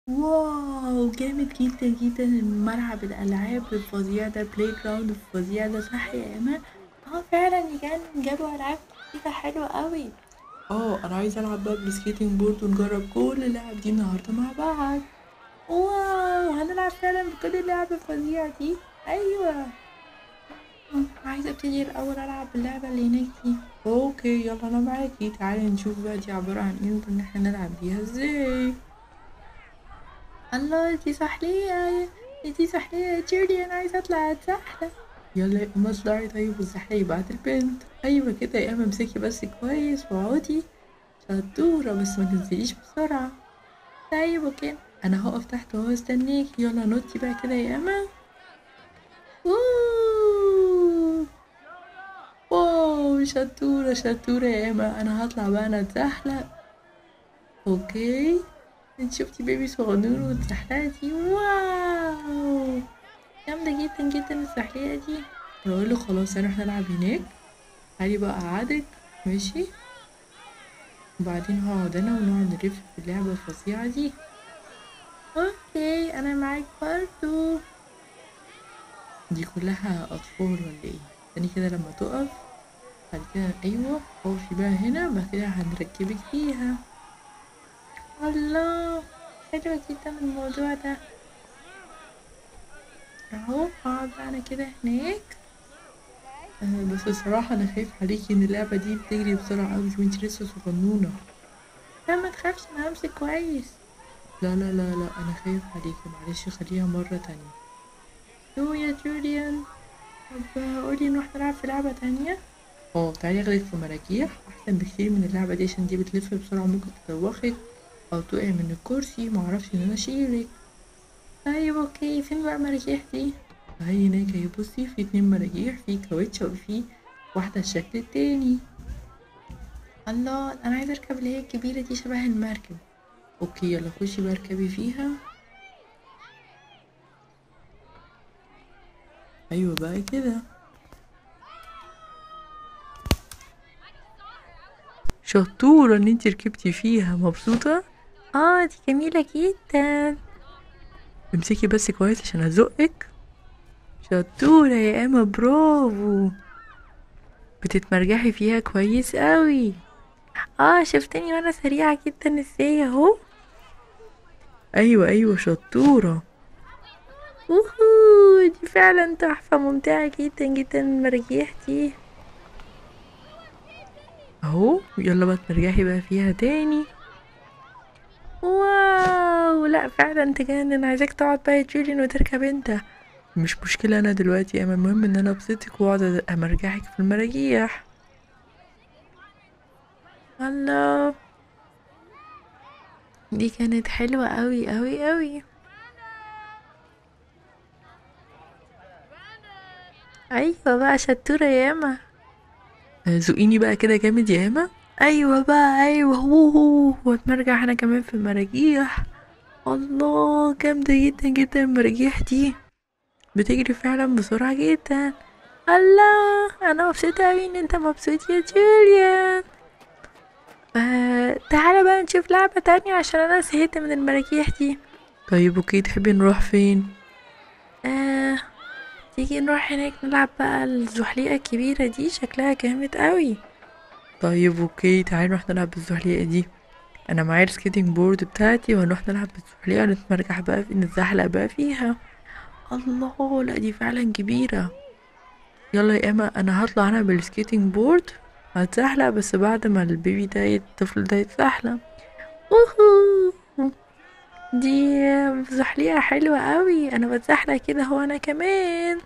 واو جامد جدا جدا ملعب الالعاب الفظيع ده، بلاي جراوند الفظيع ده، صح يا ايمان؟ اه فعلا كان جابوا العاب كتيرة حلوة قوي. اه انا عايزه العب بقى بالسكيتنج بورد ونجرب كل اللعب دي النهارده مع بعض. واو هنلعب فعلا بكل اللعب الفظيعة دي. ايوه. عايزة ابتدي الاول العب اللعبة اللي هناك دي. اوكي يلا انا معاكي، تعالي نشوف بقى دي عبارة عن ايه وان احنا نلعب بيها ازاي. الله دي سحلية، دي سحلية يا جيري، انا عايزة اطلع اتزحلق. يلا يا اما اطلعي طيب والزحلقي بعد البنت. ايوه كده يا اما امسكي بس كويس واقعدي. شطورة بس ما تنزليش بسرعة. طيب اوكي انا هقف تحت اهو استنيك، يلا نطي بقى كده يا اما. اوه واو شطورة شطورة يا اما، انا هطلع بقى انا اتزحلق. اوكي انت شفتي بيبي صغنون واتزحلقتي، واو جامدة جدا جدا السحلية دي. بقول له خلاص هنروح نلعب هناك، تعالي بقى اقعدك. ماشي. وبعدين هقعد انا ونقعد نلف في اللعبة الفظيعة دي. اوكي انا معاك برضو. دي كلها اطفال ولا ايه؟ تاني كده لما تقف. بعد كده ايوه اقفي بقى هنا، بعد كده هنركبك فيها. الله حلوة جدا الموضوع ده. اهو اقعد بقى انا كده هناك. بس الصراحة أنا خايف عليكي إن اللعبة دي بتجري بسرعة أوي وانتي لسه صغنونة. لا ما تخافش أنا همسك كويس. لا لا لا لا أنا خايف عليكي، معلش خليها مرة تانية. يو يا جوليان. طب قولي نروح نلعب في لعبة تانية. اه تعالي اخدك في مراجيح أحسن بكتير من اللعبة دي، عشان دي بتلف بسرعة ممكن تدوخك أو تقعي من الكرسي، معرفش إن أنا أشيلك. طيب اوكي فين بقى المراجيح دي؟ اهي هناك اهي، بصي في اتنين مراجيح، في كاوتش وفي واحدة الشكل التاني. الله انا عايزه اركب اللي هي الكبيره دي شبه المركب. اوكي يلا خشي بقى اركبي فيها. ايوه بقى كده. شطوره ان انتي ركبتي فيها، مبسوطه. اه دي جميله جدا. امسكي بس كويس عشان ازقك. شطوره يا اما برافو. بتتمرجحي فيها كويس قوي. اه شفتني وانا سريعه جدا ازاي اهو. ايوه ايوه شطوره. اوهو دي فعلا تحفه ممتعه جدا جدا المراجيح دي. اهو يلا بقى ترجعي بقى فيها تاني. واو لا فعلا تجنن، انا عايزاك تقعد بقى يا جوليان وتركب انت. مش مشكلة انا دلوقتي، اما المهم ان انا ابسطك واقعد امرجحك في المراجيح. الله دي كانت حلوة قوي قوي قوي. ايوه بقى شطورة ياما. زقيني بقى كده جامد ياما. ايوه بقى ايوه واتمرجح انا كمان في المراجيح. الله جامدة جدا جدا المراجيح دي، بتجري فعلا بسرعة جدا. الله انا مبسوطة اوي ان انت مبسوط يا جوليان. تعالى بقى نشوف لعبة تانية عشان انا زهقت من المراجيح دي. طيب اوكي تحبي نروح فين؟ آه تيجي نروح هناك نلعب بقى الزحليقة الكبيرة دي شكلها جامد اوي. طيب اوكي تعالي نروح نلعب بالزحليقة دي. انا معايا السكيتنج بورد بتاعتي وهنروح نلعب بالزحليقة نتمرجح بقى نتزحلق بقى فيها. الله لا دي فعلا كبيرة. يلا يا اما انا هطلع انا بالسكيتنج بورد، هتزحلق بس بعد ما البيبي ده الطفل ده يتزحلق. اوهو دي زحليقة حلوة قوي، انا بتزحلق كده هو انا كمان.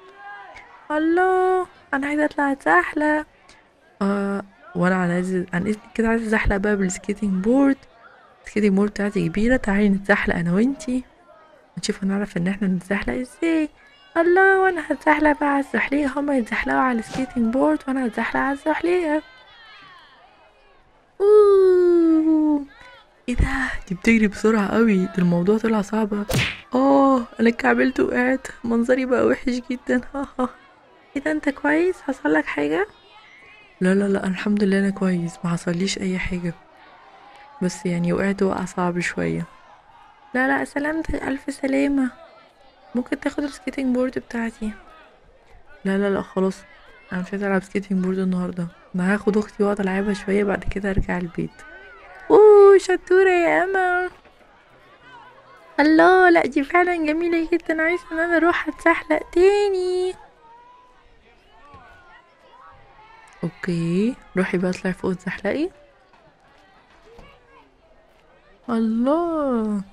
الله انا عايزة اطلع اتزحلق. آه وانا عن اذنك كده عايزة اتزحلق بقى بالسكيتنج بورد. السكيتنج بورد بتاعتي كبيرة، تعالي نتزحلق انا وانتي نشوف هنعرف ان احنا نتزحلق ازاي. الله وانا هتزحلق بقى على الزحليقة، هما يتزحلقوا على السكيتنج بورد وانا هتزحلق على الزحليقة. اوه ايه ده، دي بتجري بسرعة قوي، ده الموضوع طلع صعب. انا اتكعبلت وقعت، منظري بقى وحش جدا. ها. ايه ده انت كويس؟ حصلك حاجة؟ لا لا لا أنا الحمد لله انا كويس، ما حصليش اي حاجة، بس يعني وقعت وقع صعب شوية. لا لا، سلامتك، الف سلامة. ممكن تاخد السكيتنج بورد بتاعتي؟ لا لا لا خلاص، انا مش عايزه العب سكيتنج بورد النهارده. انا هاخد اختي واقعد العبها شويه، بعد كده ارجع البيت. اوه شطوره يا اما. الله، لا دي فعلا جميله جدا، عايزه ان انا اروح اتزحلق تاني. اوكي روحي بقى اطلعي فوق اتزحلقي. الله.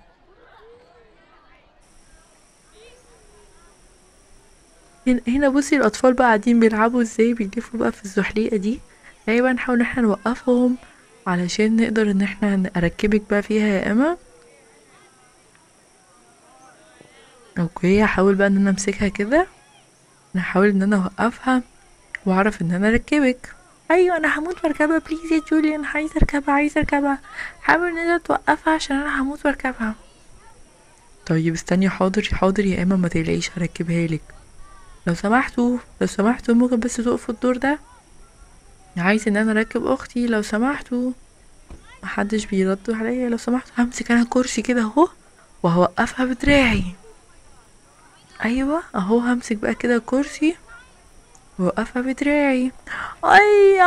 هنا بصي الاطفال بقى قاعدين بيلعبوا ازاي، بيلفوا بقى في الزحليقه دي. يعني بقى نحاول ان احنا نوقفهم علشان نقدر ان احنا اركبك بقى فيها يا اما. اوكي هحاول بقى ان انا امسكها كده، نحاول ان انا اوقفها واعرف ان انا اركبك. ايوه انا هموت واركبها، بليز يا جولي، انا عايزه اركبها عايزه اركبها. حاول ان انت توقفها عشان انا هموت واركبها. طيب استني، حاضر حاضر يا اما، ما تقلقيش هركبها لك. لو سمحتوا لو سمحتوا ممكن بس تقفوا الدور ده، عايز ان انا اركب اختي لو سمحتوا. محدش بيرد عليا، لو سمحتوا همسك انا كرسي كده اهو وهوقفها بدراعي. ايوه اهو همسك بقى كده كرسي وقفها بدراعي. اي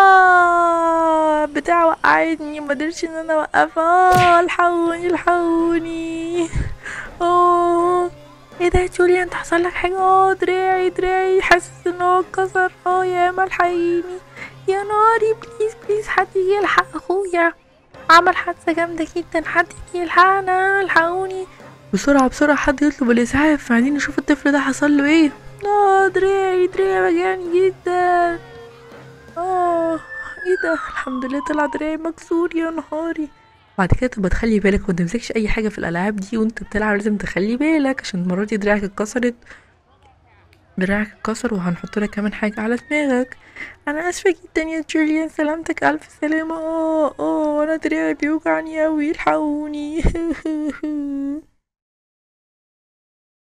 بتاع وقعتني، ما قدرتش ان انا اوقفها. الحقوني الحقوني. اوه ايه ده يا جوليا، انت حصل لك حاجه؟ دراعي حاسس ان هو اتكسر. يا ما الحقيني. يا ناري، بليز بليز حد يجي يلحق اخويا، عمل حادثه جامده جدا، حد يجي يلحقنا، الحقوني بسرعه بسرعه، حد يطلب الاسعاف، عايزين نشوف الطفل ده حصل له ايه. دراعي وجعني جدا. اه ايه ده، الحمد لله طلع دراعي مكسور، يا نهاري. بعد كده تبقى تخلي بالك وما تمسكش اي حاجه في الالعاب دي وانت بتلعب، لازم تخلي بالك عشان المره دي دراعك اتكسرت. دراعك اتكسر وهنحط لك كمان حاجه على دماغك. انا اسفه جدا يا جوليان، سلامتك، الف سلامه. انا دراعي بيوجعني اوي، الحقوني.